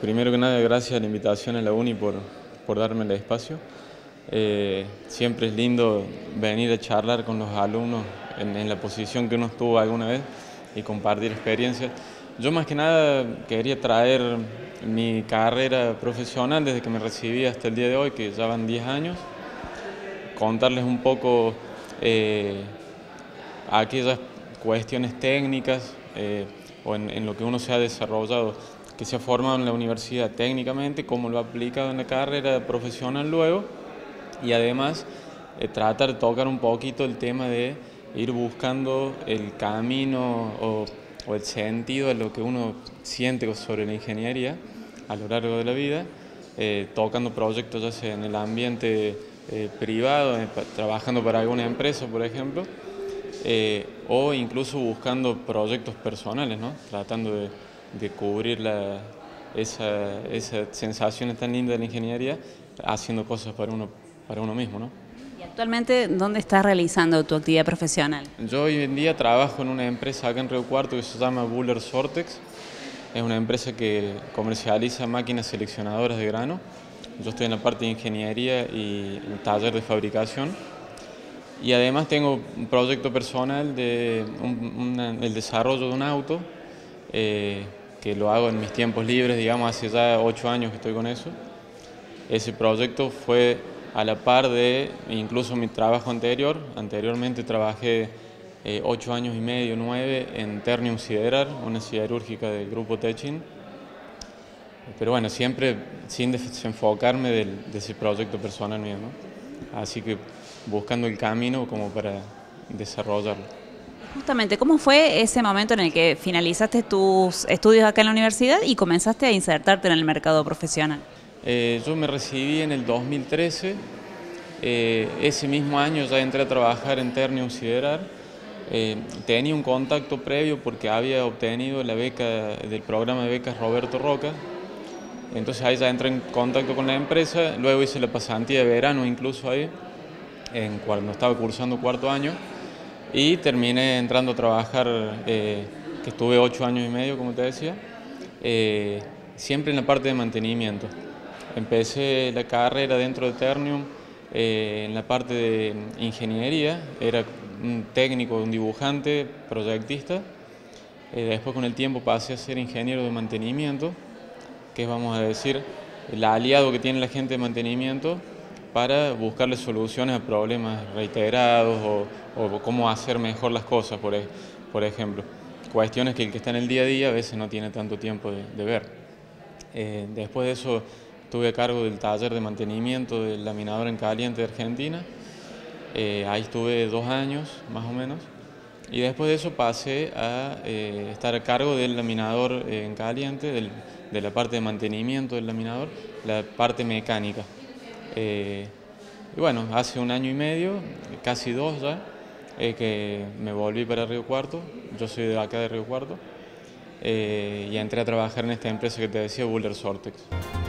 Primero que nada, gracias a la invitación a la UNI por darme el espacio. Siempre es lindo venir a charlar con los alumnos en la posición que uno estuvo alguna vez y compartir experiencias. Yo más que nada quería traer mi carrera profesional desde que me recibí hasta el día de hoy, que ya van 10 años, contarles un poco aquellas cuestiones técnicas o en lo que uno se ha desarrollado, que se ha formado en la universidad técnicamente, cómo lo ha aplicado en la carrera profesional luego, y además tratar de tocar un poquito el tema de ir buscando el camino o el sentido de lo que uno siente sobre la ingeniería a lo largo de la vida, tocando proyectos ya sea en el ambiente privado, trabajando para alguna empresa, por ejemplo, o incluso buscando proyectos personales, ¿no? Tratando de cubrir esa sensación tan linda de la ingeniería, haciendo cosas para uno mismo, ¿no? ¿Y actualmente dónde estás realizando tu actividad profesional? Yo hoy en día trabajo en una empresa acá en Río Cuarto que se llama Buller Sortex. Es una empresa que comercializa máquinas seleccionadoras de grano. Yo estoy en la parte de ingeniería y en el taller de fabricación. Y además tengo un proyecto personal de el desarrollo de un auto, que lo hago en mis tiempos libres, digamos, hace ya 8 años que estoy con eso. Ese proyecto fue a la par de incluso mi trabajo anterior. Anteriormente trabajé 8 años y medio, 9, en Ternium Siderar, una siderúrgica del grupo Techin. Pero bueno, siempre sin desenfocarme de ese proyecto personal mío, ¿no? Así que buscando el camino como para desarrollarlo. Justamente, ¿cómo fue ese momento en el que finalizaste tus estudios acá en la universidad y comenzaste a insertarte en el mercado profesional? Yo me recibí en el 2013, ese mismo año ya entré a trabajar en Ternium Siderar. Tenía un contacto previo porque había obtenido la beca del programa de becas Roberto Roca. Entonces ahí ya entré en contacto con la empresa, luego hice la pasantía de verano incluso ahí, cuando estaba cursando cuarto año, y terminé entrando a trabajar, que estuve 8 años y medio, como te decía, siempre en la parte de mantenimiento. Empecé la carrera dentro de Ternium en la parte de ingeniería, era un técnico, un dibujante, proyectista. Después con el tiempo pasé a ser ingeniero de mantenimiento, que es, vamos a decir, el aliado que tiene la gente de mantenimiento para buscarle soluciones a problemas reiterados o cómo hacer mejor las cosas, por ejemplo. Cuestiones que el que está en el día a día a veces no tiene tanto tiempo de ver. Después de eso estuve a cargo del taller de mantenimiento del laminador en caliente de Argentina. Ahí estuve 2 años más o menos. Y después de eso pasé a estar a cargo del laminador en caliente, de la parte de mantenimiento del laminador, la parte mecánica. Y bueno, hace 1 año y medio, casi 2 ya, que me volví para Río Cuarto. Yo soy de acá de Río Cuarto, y entré a trabajar en esta empresa que te decía, Buller Sortex.